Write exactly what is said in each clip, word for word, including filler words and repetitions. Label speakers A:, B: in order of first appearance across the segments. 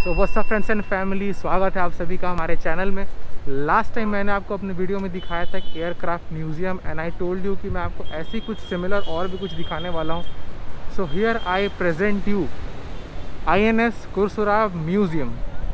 A: So what's up friends and family, स्वागत है आप सभी का हमारे चैनल में। लास्ट टाइम मैंने आपको अपने वीडियो में दिखाया था aircraft museum and I told you कि मैं आपको ऐसी कुछ सिमिलर और भी कुछ दिखाने वाला हूँ। So here I present you I N S Kursura museum.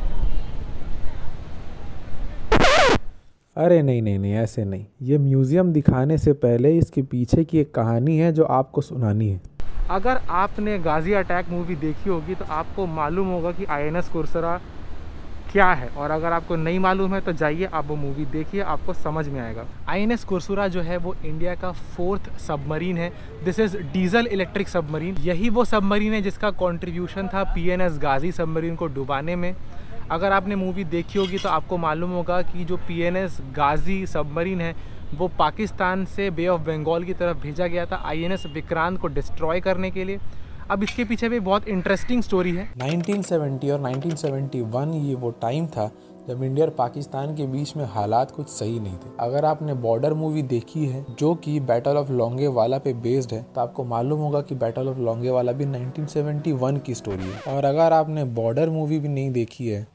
B: अरे नहीं नहीं नहीं ऐसे नहीं, ये म्यूज़ियम दिखाने से पहले इसके पीछे की एक कहानी है जो आपको सुनानी है।
A: अगर आपने गाजी अटैक मूवी देखी होगी तो आपको मालूम होगा कि आई एन एस कुरसुरा क्या है, और अगर आपको नहीं मालूम है तो जाइए आप वो मूवी देखिए, आपको समझ में आएगा। आई एन एस कुरसुरा जो है वो इंडिया का फोर्थ सबमरीन है। This is diesel electric submarine. यही वो सबमरीन है जिसका कंट्रीब्यूशन था P N S Ghazi submarine को डुबाने में। अगर आपने मूवी देखी होगी तो आपको मालूम होगा कि जो P N S Ghazi submarine है वो पाकिस्तान से बे ऑफ बंगाल की तरफ भेजा गया था आई एन एस विक्रांत को डिस्ट्रॉय करने के लिए। अब इसके पीछे भी बहुत इंटरेस्टिंग स्टोरी है।
B: नाइनटीन सेवेंटी और नाइनटीन सेवेंटी वन ये वो टाइम था जब इंडिया और पाकिस्तान के बीच में हालात कुछ सही नहीं थे। अगर आपने बॉर्डर मूवी देखी है जो कि बैटल ऑफ लोंगेवाला पे बेस्ड है तो आपको मालूम होगा कि बैटल ऑफ लोंगेवाला भी नाइनटीन सेवेंटी वन की स्टोरी है। और अगर आपने बॉर्डर मूवी भी नहीं देखी है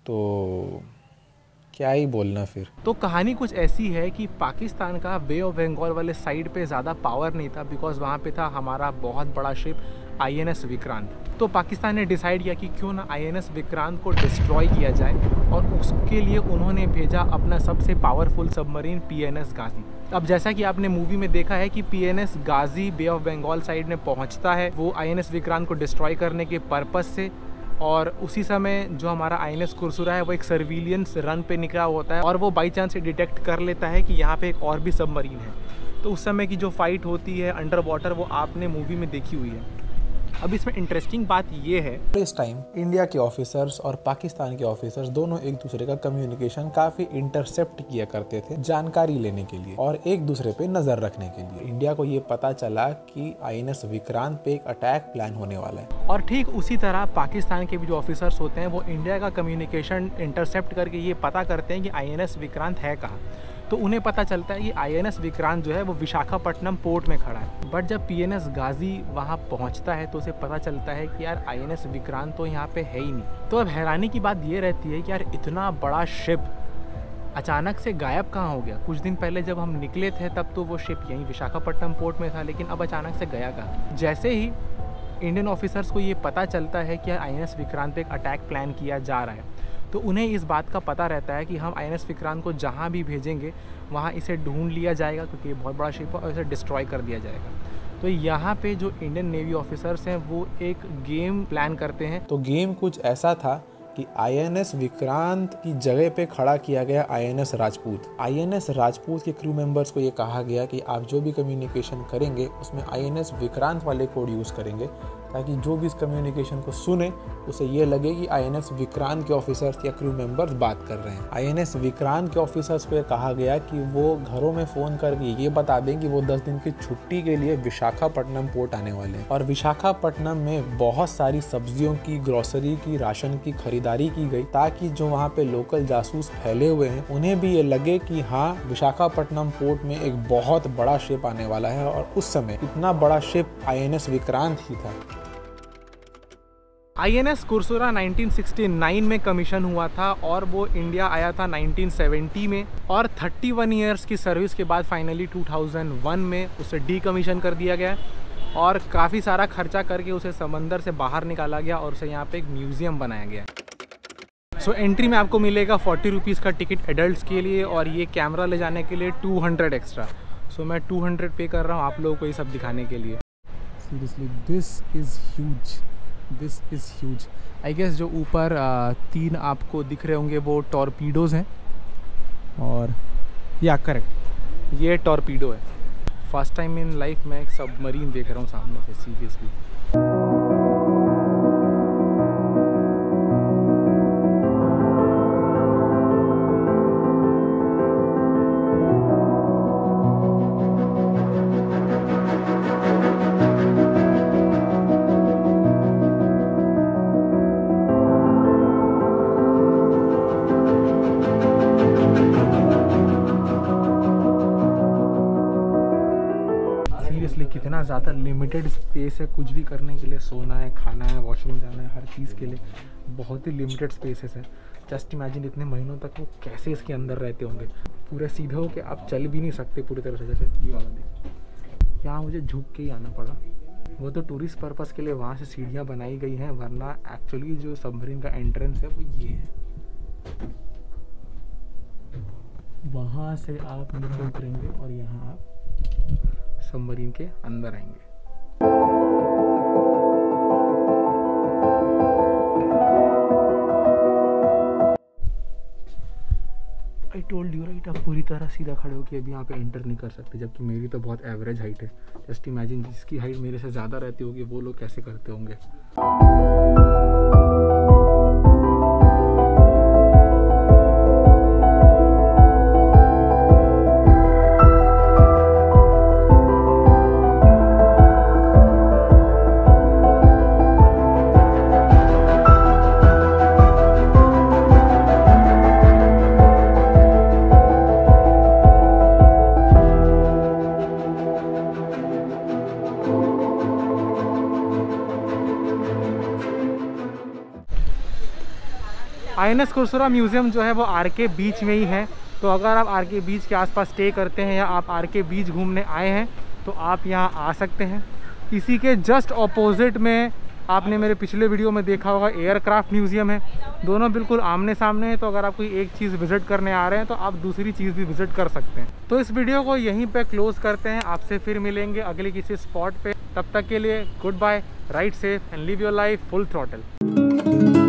B: तो क्या ही बोलना फिर।
A: तो कहानी कुछ ऐसी है कि पाकिस्तान का बे ऑफ बंगाल वाले साइड पे ज़्यादा पावर नहीं था, बिकॉज वहाँ पे था हमारा बहुत बड़ा ship I N S Vikrant. तो पाकिस्तान ने डिसाइड किया कि क्यों ना आई एन एस विक्रांत को डिस्ट्रॉय किया जाए, और उसके लिए उन्होंने भेजा अपना सबसे powerful submarine P N S Ghazi. अब जैसा कि आपने मूवी में देखा है कि P N S Ghazi bay of Bengal side में पहुँचता है वो आई एन एस विक्रांत को डिस्ट्रॉय करने के पर्पज़ से, और उसी समय जो हमारा आई एन एस कुरसुरा है वो एक सर्विलियंस रन पे निकला होता है और वो बाई चांस डिटेक्ट कर लेता है कि यहाँ पे एक और भी सबमरीन है। तो उस समय की जो फाइट होती है अंडर वाटर वो आपने मूवी में देखी हुई है। अब इसमें इंटरेस्टिंग बात ये है,
B: इस टाइम इंडिया के ऑफिसर्स और पाकिस्तान के ऑफिसर्स दोनों एक दूसरे का कम्युनिकेशन काफी इंटरसेप्ट किया करते थे जानकारी लेने के लिए और एक दूसरे पे नजर रखने के लिए। इंडिया को ये पता चला कि आई एन एस विक्रांत पे एक अटैक प्लान होने वाला है,
A: और ठीक उसी तरह पाकिस्तान के भी जो ऑफिसर्स होते हैं वो इंडिया का कम्युनिकेशन इंटरसेप्ट करके ये पता करते हैं कि आई एन एस विक्रांत है कहाँ। तो उन्हें पता चलता है कि आई एन एस विक्रांत जो है वो विशाखापट्टनम पोर्ट में खड़ा है। बट जब पी एन एस गाजी वहाँ पहुँचता है तो उसे पता चलता है कि यार आई एन एस विक्रांत तो यहाँ पे है ही नहीं। तो अब हैरानी की बात ये रहती है कि यार इतना बड़ा शिप अचानक से गायब कहाँ हो गया। कुछ दिन पहले जब हम निकले थे तब तो वो शिप यहीं विशाखापट्टनम पोर्ट में था, लेकिन अब अचानक से गया कहाँ। जैसे ही इंडियन ऑफिसर्स को ये पता चलता है कि आई एन एस विक्रांत पे एक अटैक प्लान किया जा रहा है तो उन्हें इस बात का पता रहता है कि हम आई एन एस विक्रांत को जहाँ भी भेजेंगे वहाँ इसे ढूंढ लिया जाएगा, क्योंकि ये बहुत बड़ा शिप है, और इसे डिस्ट्रॉय कर दिया जाएगा। तो यहाँ पे जो इंडियन नेवी ऑफिसर्स हैं वो एक गेम प्लान करते हैं।
B: तो गेम कुछ ऐसा था कि आई एन एस विक्रांत की जगह पे खड़ा किया गया I N S Rajput. I N S Rajput के क्रू मेंबर्स को ये कहा गया कि आप जो भी कम्युनिकेशन करेंगे उसमें आई एन एस विक्रांत वाले कोड यूज़ करेंगे, ताकि जो भी इस कम्युनिकेशन को सुने उसे ये लगे कि आई एन एस विक्रांत के ऑफिसर्स या क्रू मेंबर्स बात कर रहे हैं। आई एन एस विक्रांत के ऑफिसर्स को ये कहा गया कि वो घरों में फ़ोन करके ये बता दें कि वो दस दिन की छुट्टी के लिए विशाखापट्टनम पोर्ट आने वाले हैं, और विशाखापट्टनम में बहुत सारी सब्जियों की, ग्रोसरी की, राशन की खरीदारी की गई, ताकि जो वहाँ पे लोकल जासूस फैले हुए हैं उन्हें भी ये लगे कि हाँ विशाखापट्टनम पोर्ट में एक बहुत बड़ा शिप आने वाला है। और उस समय इतना बड़ा ship I N S Vikrant ही था।
A: I N S Kursura nineteen sixty nine में कमीशन हुआ था और वो इंडिया आया था नाइनटीन सेवेंटी में, और इकतीस इयर्स की सर्विस के बाद फाइनली टू थाउजेंड वन में उसे डी कमीशन कर दिया गया और काफ़ी सारा खर्चा करके उसे समंदर से बाहर निकाला गया और उसे यहाँ पे एक म्यूज़ियम बनाया गया। सो so, एंट्री में आपको मिलेगा फोर्टी रुपीज़ का टिकट एडल्ट्स के लिए, और ये कैमरा ले जाने के लिए two hundred extra. So so, मैं टू हंड्रेड पे कर रहा हूँ आप लोगों को ये सब दिखाने के लिए। Seriously this is huge, this is huge. I guess जो ऊपर तीन आपको दिख रहे होंगे वो टॉर्पीडोज़ हैं, और या करेक्ट ये टॉर्पीडो है। फर्स्ट टाइम इन लाइफ मैं एक सबमरीन देख रहा हूँ सामने से, सीरियसली। कितना ज़्यादा लिमिटेड स्पेस है कुछ भी करने के लिए, सोना है, खाना है, वॉशरूम जाना है, हर चीज़ के लिए बहुत ही लिमिटेड स्पेसेस है। जस्ट इमेजिन इतने महीनों तक वो कैसे इसके अंदर रहते होंगे। पूरे सीधे हो के आप चल भी नहीं सकते पूरी तरह से। जैसे ये वाला देखो, यहाँ मुझे झुक के ही आना पड़ा। वो तो टूरिस्ट पर्पस के लिए वहाँ से सीढ़ियाँ बनाई गई हैं, वरना एक्चुअली जो सबमरीन का एंट्रेंस है वो ये है। वहाँ से आप नीचे उतरेंगे और यहाँ आप सबमरीन के अंदर आएंगे। आई टोल्ड यू राइट, आप पूरी तरह सीधा खड़े हो कि अभी यहाँ पे एंटर नहीं कर सकते, जबकि मेरी तो बहुत एवरेज हाइट है। जस्ट इमेजिन जिसकी हाइट मेरे से ज़्यादा रहती होगी वो लोग कैसे करते होंगे। I N S Kursura museum जो है वो आर के बीच में ही है। तो अगर आप आर के बीच के आसपास स्टे करते हैं या आप आर के बीच घूमने आए हैं तो आप यहाँ आ सकते हैं। इसी के जस्ट ऑपोजिट में आपने मेरे पिछले वीडियो में देखा होगा एयरक्राफ्ट म्यूज़ियम है। दोनों बिल्कुल आमने सामने हैं, तो अगर आप कोई एक चीज़ विज़िट करने आ रहे हैं तो आप दूसरी चीज़ भी विज़िट कर सकते हैं। तो इस वीडियो को यहीं पे क्लोज़ करते हैं, आपसे फिर मिलेंगे अगले किसी स्पॉट पे। तब तक के लिए goodbye, ride safe and live your life full throttle.